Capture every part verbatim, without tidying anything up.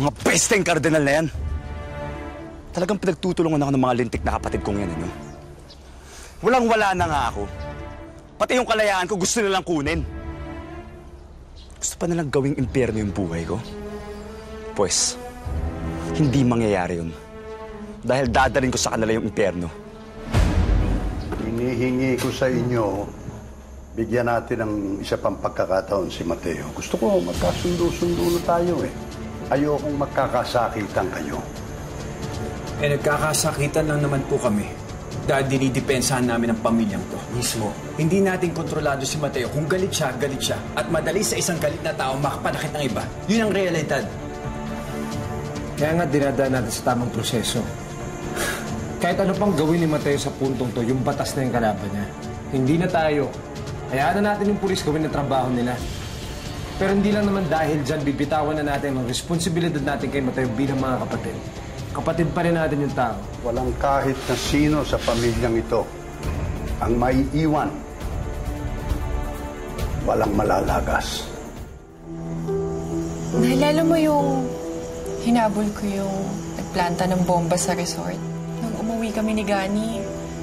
Mga besteng Cardinal na yan. Talagang pinagtutulungan ako ng mga lintik na kapatid kong yan, ano? Walang-wala na nga ako. Pati yung kalayaan ko gusto nilang kunin. Gusto pa nilang gawing impyerno yung buhay ko? Pues, hindi mangyayari yun. Dahil dadalhin ko sa kanila yung impyerno. Hinihingi ko sa inyo, bigyan natin ng isa pang pagkakataon si Matteo. Gusto ko magkasundo-sundo na tayo eh. Ayokong magkakasakitan kayo. Eh, nagkakasakitan lang naman po kami. Dahil dinidepensahan namin ang pamilyang to. Mismo. Hindi natin kontrolado si Matteo. Kung galit siya, galit siya. At madali sa isang galit na tao makapanakit ng iba. Yun ang realidad. Kaya nga dinadaan natin sa tamang proseso. Kahit ano pang gawin ni Matteo sa puntong to, yung batas na yung kalaban niya. Hindi na tayo. Hayaan na natin yung pulis gawin ang trabaho nila. Pero hindi lang naman dahil dyan bibitawan na natin ang responsibilidad natin kay Matteo bilang mga kapatid. Kapatid pa rin natin yung tao. Walang kahit na sino sa pamilyang ito ang maiiwan. Walang malalagas. Naalala mo yung hinabol ko yung nagplanta ng bomba sa resort? Nung umuwi kami ni Gani,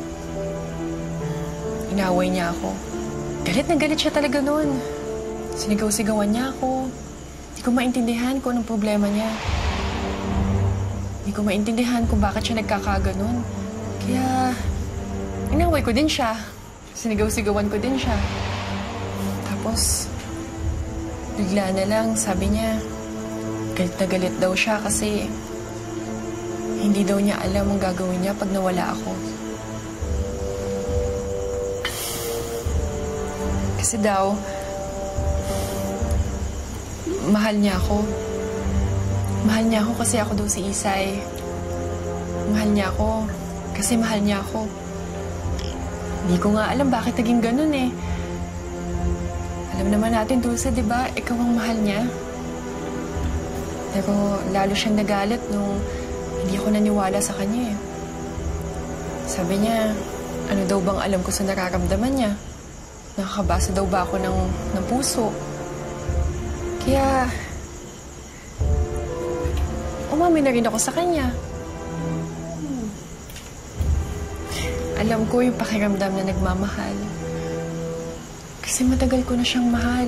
inaway niya ako. Galit na galit siya talaga noon. Sinigaw-sigawan niya ako. Hindi ko maintindihan kung anong problema niya. Hindi ko maintindihan kung bakit siya nagkakaganon. Kaya, inaway ko din siya. Sinigaw-sigawan ko din siya. Tapos, bigla na lang, sabi niya, galit na galit daw siya kasi hindi daw niya alam ang gagawin niya pag nawala ako. Kasi daw, mahal niya ako. Mahal niya ako kasi ako daw si Isay. Mahal niya ako kasi mahal niya ako. Hindi ko nga alam bakit naging ganun eh. Alam naman natin, Dulce, di ba? Ikaw ang mahal niya. Pero lalo siyang nagalit nung hindi ako naniwala sa kanya eh. Sabi niya, ano daw bang alam ko sa nararamdaman niya? Nakakabasa daw ba ako ng, ng puso? Kaya, umamin na rin ako sa kanya. Hmm. Alam ko yung pakiramdam na nagmamahal. Kasi matagal ko na siyang mahal.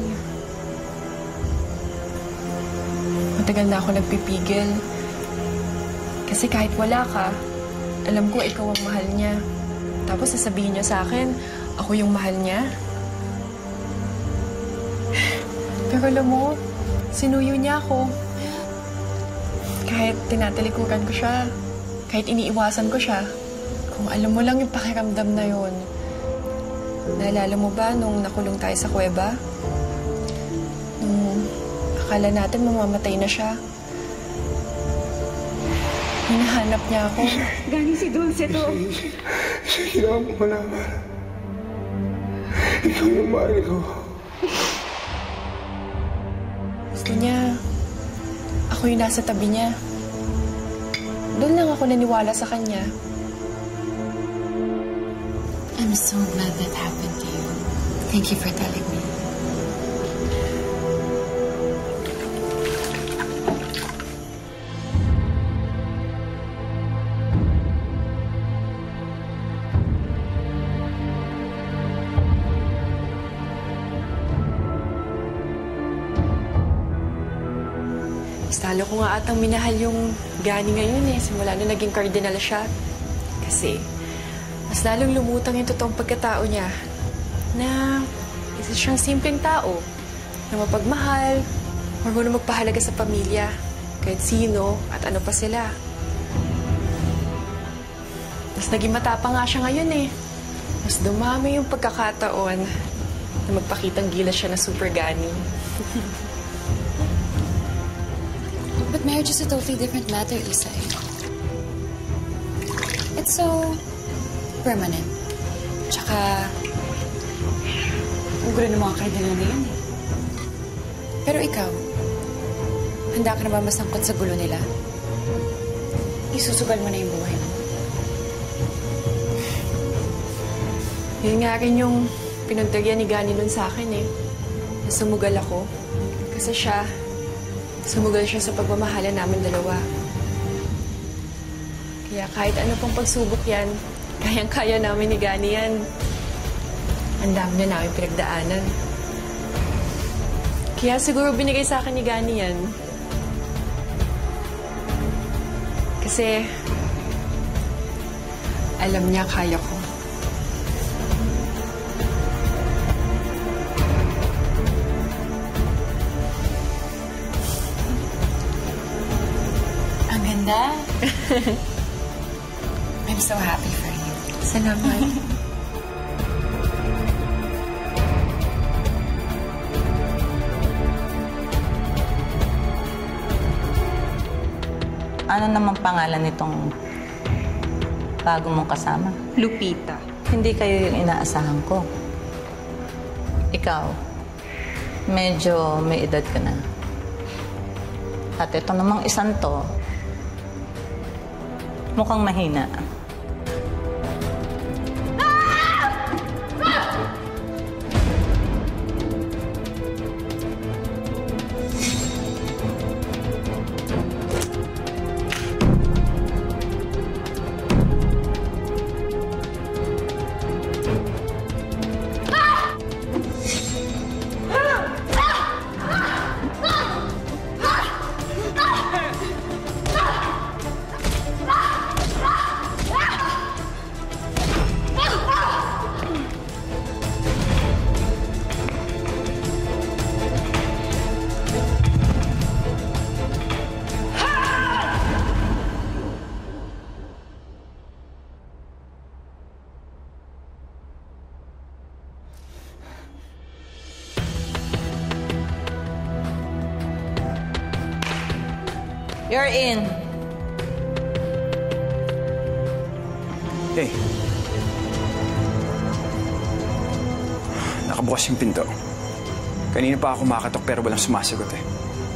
Matagal na ako nagpipigil. Kasi kahit wala ka, alam ko ikaw ang mahal niya. Tapos sasabihin niya sa akin, ako yung mahal niya. Pero alam mo, sinuyo niya ako. Kahit tinatalikuran ko siya, kahit iniiwasan ko siya, kung alam mo lang yung pakiramdam na yon. Naalala mo ba nung nakulong tayo sa kuweba? Nung akala natin mamamatay na siya. Hinahanap niya ako. Galing si Dulce to. Kailangan mo malaman. Ikaw yung mahal ko. Gusto niya, ako yung nasa tabi niya. Doon lang ako naniwala sa kanya. I'm so glad that happened to you. Thank you for telling me. Lalo ko nga atang minahal yung Gani ngayon eh, simula nung naging Cardinal siya. Kasi, mas lalong lumutang yung totoong pagkatao niya na isa siyang simpleng tao na mapagmahal, marunong magpahalaga sa pamilya, kahit sino at ano pa sila. Mas naging matapang nga siya ngayon eh. Mas dumami yung pagkakataon na magpakitang gilas siya na super Gani. But marriage is a totally different matter, Isay. It's so permanent. Tsaka, ugro ng mga Cardinal na yun eh. Pero ikaw, handa ka na ba masangkot sa gulo nila? Isusugal mo na yung buhay mo. Yun nga rin yung pinagdagyan ni Gani nun sa akin eh. Nasumugal ako. Kasi siya, Sumugal siya sa pagmamahalan namin dalawa. Kaya kahit ano pang pagsubok yan, kayang-kaya namin ni Gani yan. Ang dami na namin pinagdaanan. Kaya siguro binigay sa akin ni Gani yan. Kasi alam niya kaya ko. Ang ganda. I'm so happy for you. Salamat. Ano naman pangalan nitong bago mong kasama? Lupita. Hindi kayo yung inaasahan ko. Ikaw, medyo may edad ka na. At ito namang isang to, mukhang mahina. You're in. Hey. Nakabukas yung pinto. Kanina pa ako makatok pero walang sumasagot eh.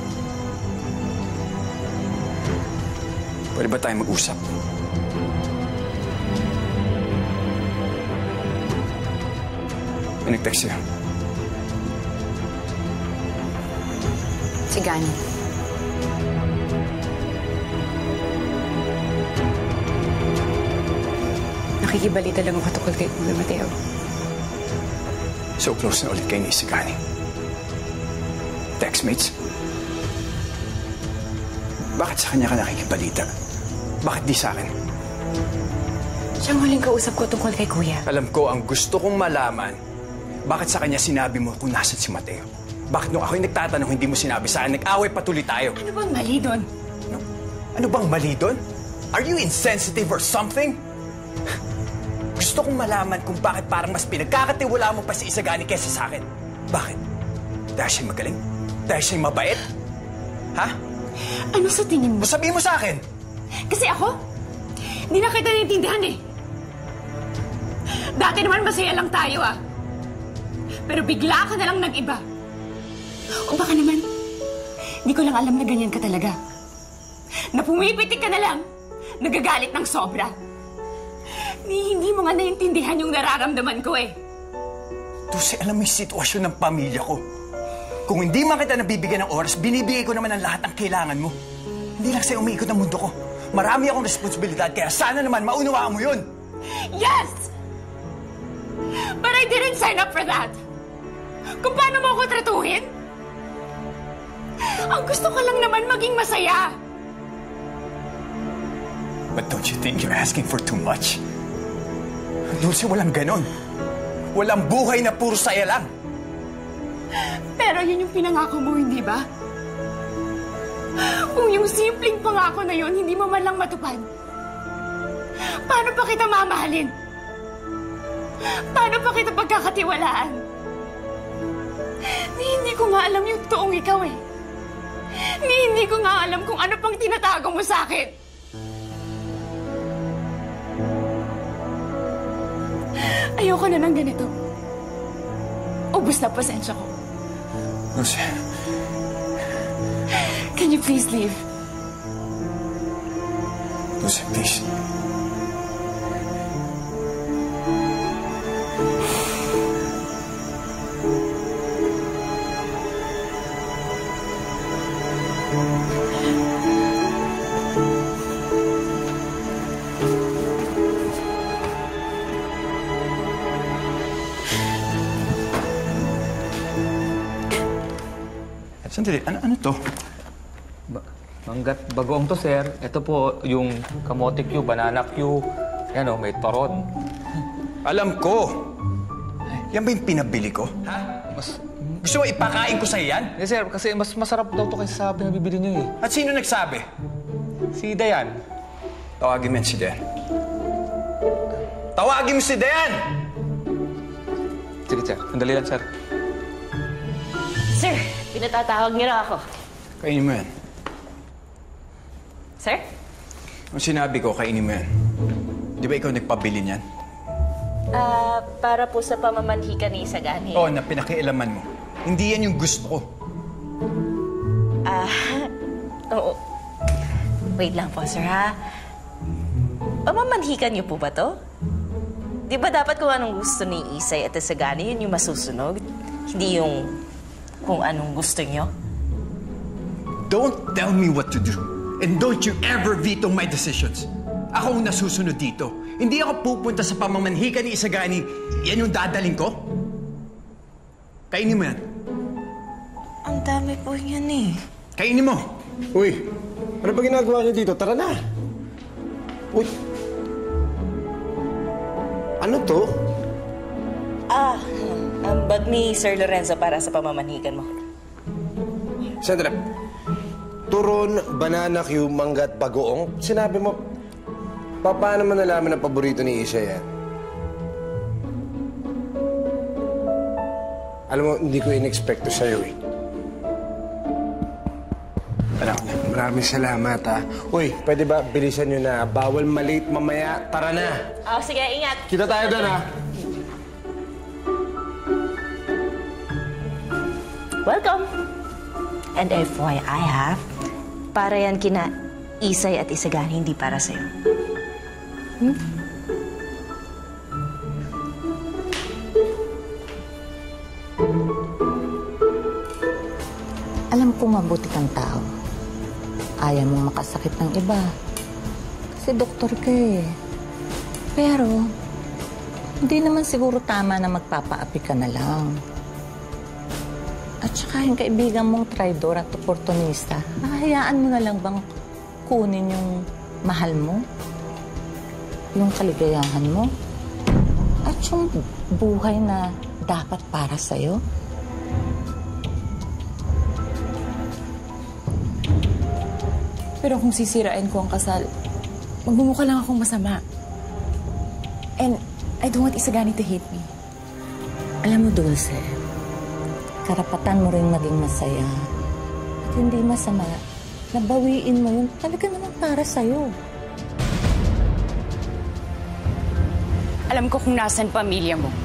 Pwede ba tayo mag-usap? May nag-text siya. Si Gani. Nakikibalita lang ako tungkol kay Kuya Matteo. So close na ulit kayo ni Isagani. Textmates? Bakit sa kanya ka nakikibalita? Bakit di sa akin? Siyang huling kausap ko tungkol kay Kuya. Alam ko, ang gusto kong malaman, bakit sa kanya sinabi mo kung nasan si Matteo? Bakit nung ako'y nagtatanong, hindi mo sinabi sa akin, nag-away patuloy tayo? Ano bang mali doon? Ano? Ano bang mali doon? Are you insensitive or something? Gusto kong malaman kung bakit parang mas pinagkakatiwala mo pa si Isagani kaysa sa akin. Bakit? Dahil siya'y magaling? Dahil siya'y mabait? Ha? Ano sa tingin mo? Sabihin mo sa akin! Kasi ako, hindi na kita naiintindihan eh. Dati naman masaya lang tayo ah. Pero bigla ka na lang nag-iba. O baka naman, hindi ko lang alam na ganyan ka talaga. Na pumipitik ka na lang, nagagalit ng sobra. Ni, hindi mo nga naiintindihan yung nararamdaman ko eh. Dulce, alam mo yung sitwasyon ng pamilya ko. Kung hindi man kita nabibigyan ng oras, binibigay ko naman ang lahat ng kailangan mo. Hindi lang sa'yo umiikot ang mundo ko. Marami akong responsibilidad, kaya sana naman maunawaan mo yun. Yes! But I didn't sign up for that. Kung paano mo ako tratuhin? Ang gusto ko lang naman maging masaya. But don't you think you're asking for too much? Dulce, walang ganon. Walang buhay na puro saya lang. Pero yun yung pinangako mo, hindi ba? Kung yung simpleng pangako na yun, hindi mo man lang matupad, paano pa kita mamahalin? Paano pa kita pagkakatiwalaan? Ni hindi ko nga alam yung toong ikaw eh. Ni hindi ko nga alam kung ano pang tinatago mo sa akin. Ayoko na ng ganito. Ubus na pasensya ko. Dulce. Can you please leave? Dulce, please. Sandali, ano, ano to? Ba manggat bagoong to, sir. Ito po yung kamote Q, banana Q. Yan o, may toron. Alam ko. Yan ba yung pinabili ko? Ha? Mas... Gusto mo ipakain ko sa'yo yan? Yes, sir. Kasi mas masarap daw to kaysa sa pinabibili niyo eh. At sino nagsabi? Si Dayan. Tawagin mo si Dayan. Tawagin mo si Dayan! Sige, sir. Sandali lang, sir. Sir, pinatatawag niyo na ako. Kainin mo yan. Sir? Ang sinabi ko, kainin mo yan. Di ba ikaw nagpabili niyan? Ah, uh, para po sa pamamanhika ni Isagani. Oo, na pinakialaman mo. Hindi yan yung gusto ko. Ah, oo. Wait lang po, sir, ha? Pamamanhikan niyo po ba to? Di ba dapat kung anong gusto ni Isay at Isagani, yun yung masusunog? Hindi yung kung anong gusto niyo? Don't tell me what to do. And don't you ever veto my decisions. Ako ang nasusunod dito. Hindi ako pupunta sa pamamanhikan ni Isagani. Yan yung dadaling ko? Kainin mo yan. Ang dami po yan eh. Kainin mo. Uy, ano ba ginagawa niyo dito? Tara na. Uy. Ano to? Ah, ang bag ni Sir Lorenzo para sa pamamanhikan mo. Sandra, turon, banana Q, manggat, bagoong. Sinabi mo, pa, paano mo nalaman ang paborito ni Isa yan? Alam mo, hindi ko in-expect to sa'yo eh. Alam ko na. Maraming salamat ha. Uy, pwede ba bilisan nyo na? Bawal malate mamaya. Tara na. Oh, sige, ingat. Kita tayo doon ha. Welcome. And F Y I ha, para yan kina Isay at Isagani, hindi para sa'yo. Hmm? Alam ko mabuti kang tao. Ayaw mong makasakit ng iba. Kasi doktor ka eh. Pero, hindi naman siguro tama na magpapaapi ka na lang. At saka yung kaibigan mong traidor at oportunista, nahayaan mo na lang bang kunin yung mahal mo? Yung kaligayahan mo? At yung buhay na dapat para sa'yo? Pero kung sisirain ko ang kasal, magmumukha lang akong masama. And I don't want Isagani to hate me. Alam mo, Dulce, karapatan mo rin maging masaya. At hindi masama, nabawiin mo yun talaga naman para sa'yo. Alam ko kung nasan pamilya mo.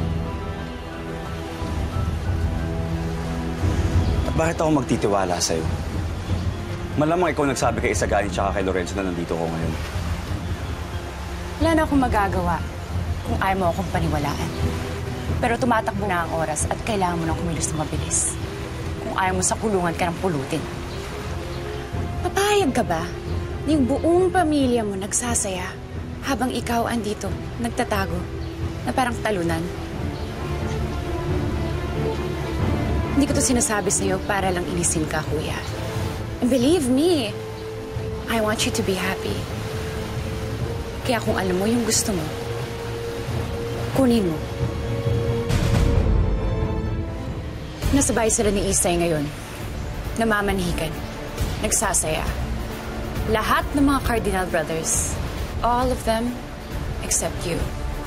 At bakit ako magtitiwala sa'yo? Malamang ikaw nagsabi kay Isagani tsaka kay Lorenzo na nandito ko ngayon. Wala na akong magagawa kung ayaw mo akong paniwalaan. Pero tumatakbo na ang oras at kailangan mo nang kumilos na mabilis. Kung ayaw mo sa kulungan ka ng pulutin. Papayag ka ba na yung buong pamilya mo nagsasaya habang ikaw andito, nagtatago, na parang talunan? Hindi ko to sinasabi sa'yo para lang inisin ka, kuya. And believe me, I want you to be happy. Kaya kung alam mo yung gusto mo, kunin mo. Nasabay sila ni Isay ngayon. Namamanhikan. Nagsasaya. Lahat ng mga Cardinal brothers. All of them except you.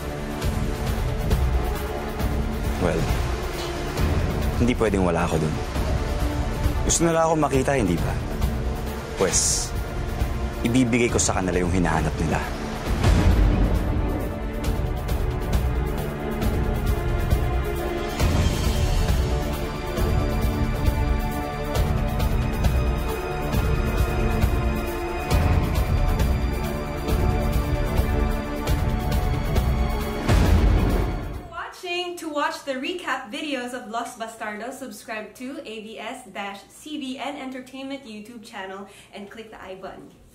Well, hindi pwedeng wala ako dun. Gusto nila ako makita, hindi ba? Pues, ibibigay ko sa kanila yung hinahanap nila. To watch the recap videos of Los Bastardos, subscribe to A B S C B N Entertainment YouTube channel and click the I button.